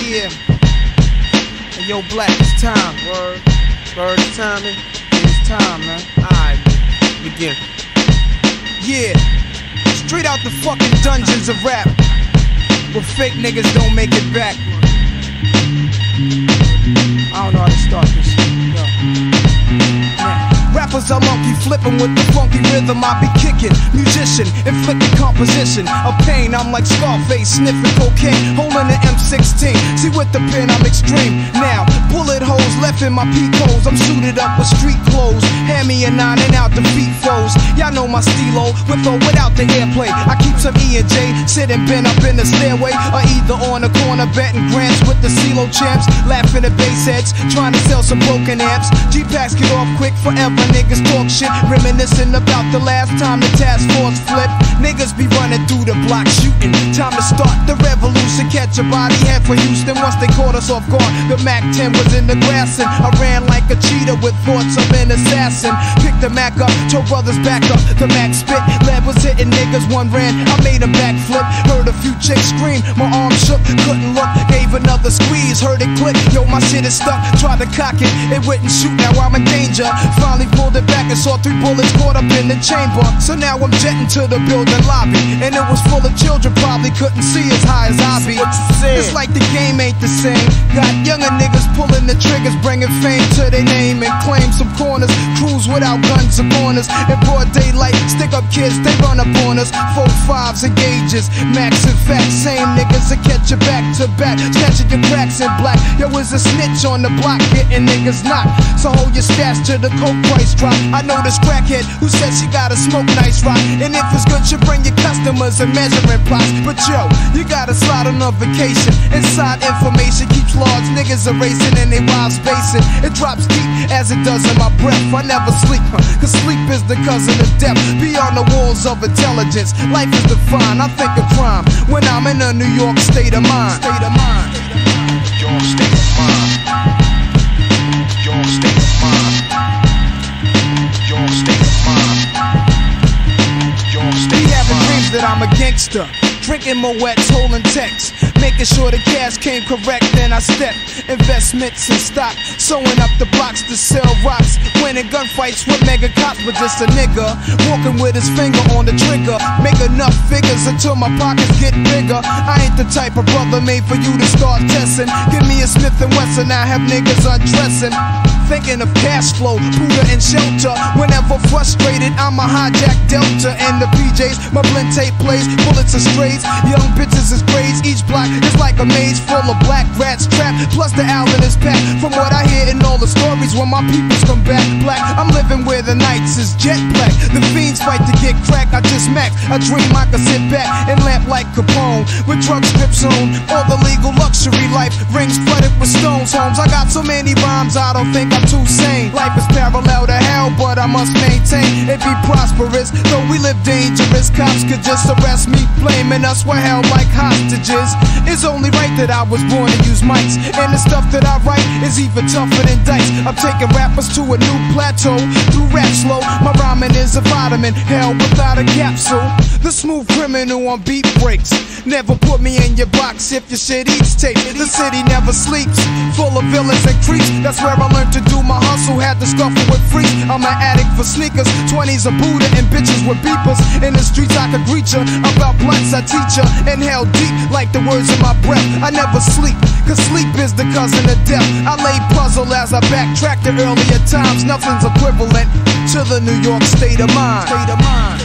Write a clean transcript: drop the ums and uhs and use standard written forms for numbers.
Yeah. Hey, yo, Black, it's time. Word. Word, it's time, man. It's time, man. Alright, begin. Yeah. Straight out the fucking dungeons of rap, where fake niggas don't make it back. I don't know how to start this shit. Yo. Rappers are monkey flipping with the funky rhythm. I be kickin', musician, inflicting composition of pain. I'm like Scarface, sniffin cocaine, holding an M16. See with the pen I'm extreme. Now bullet holes left in my peepholes. I'm suited up with street clothes. Hand me a 9 and out the peepholes. Y'all know my steelo, with or without the airplay. I keep some E and J, sitting bent up in the stairway, or either on the corner betting grants with the cee-lo champs. Laughing at bass heads, trying to sell some broken amps. G-packs get off quick forever. Niggas talk shit, reminiscing about the last time the task force flipped. Niggas be running through the block shooting. Time to start the revolution. Catch a body head for Houston once they caught us off guard. The Mac 10 was in the grass and I ran like a cheetah with thoughts of an assassin. Picked the Mac up, told brothers back up. The Mac spit, lead was hitting niggas. One ran, I made a backflip. Heard a few chicks scream, my arm shook, couldn't look. Gave another squeeze, heard it click. Yo, my shit is stuck. Tried to cock it, it wouldn't shoot. Now I'm in danger. Finally pulled it back and saw 3 bullets caught up in the chamber. So now I'm jetting to the building lobby, and it was full of children, probably couldn't see as high as I be. It's like the game ain't the same. Got younger niggas pulling the triggers, bringing fame to their name and claim some corners. Crews without guns upon us. In broad daylight, stick up kids, they run up on us. 4.5s and gauges, max and facts. Same niggas that catch you back to back, catching your cracks in black. Yo, is a snitch on the block, getting niggas knocked. So hold your stats to the coke price drop. I know this crackhead who said she gotta smoke nice rock, and if it's good, you bring your customers and measuring plots. But yo, you gotta slide on a vacation. Inside information keeps large niggas erasing and they wives spacing. It drops deep as it does in my breath. I never sleep, cause sleep is the cousin of death. Beyond the walls of intelligence, life is defined. I think of crime when I'm in a New York state of mind. State of mind. Your state of mind. Your state of mind. Your state of mind. Your state Be of having mind. dreams that I'm a gangster, drinking Moet's, holding texts, making sure the cash came correct. Then I step investments and stock, sewing up the blocks to sell rocks, winning gunfights with mega cops. But just a nigga walking with his finger on the trigger, make enough figures until my pockets get bigger. I ain't the type of brother made for you to start testing. Give me a Smith & Wesson, I have niggas undressing. Thinking of cash flow, Buddha and shelter. Whenever frustrated, I'm a hijack Delta and the PJs. My blend tape plays, bullets are strays. Young bitches is braids. Each block is like a maze full of black rats trapped. Plus the Allen is packed. From what I hear in all the stories, when my peoples come back black, I'm living where the nights is jet black. The fiends fight to get crack. I just max. I dream I could sit back and lamp like Capone with drug strips on. All the legal luxury life rings flooded with stones. Homes. I got so many rhymes, I don't think I'm too sane. Life is parallel to hell, but I must maintain it be prosperous. Though we live dangerous, cops could just arrest me, blaming us for held like hostages. It's only right that I was born to use mics, and the stuff that I write is even tougher than dice. I'm taking rappers to a new plateau through rap slow. My rhyming is a vitamin, hell without a capsule. The smooth criminal on beat breaks. Never put me in your box if your shit eats tape. The city never sleeps, full of villains and creeps. That's where I learned to do my hustle, had to scuffle with freaks. I'm an addict for sneakers, 20s a Buddha and bitches with beepers. In the streets I could greet ya, about blunts I teach ya. Inhale deep like the words in my breath. I never sleep, cause sleep is the cousin of death. I lay puzzle as I backtrack to earlier times. Nothing's equivalent to the New York state of mind. State of mind.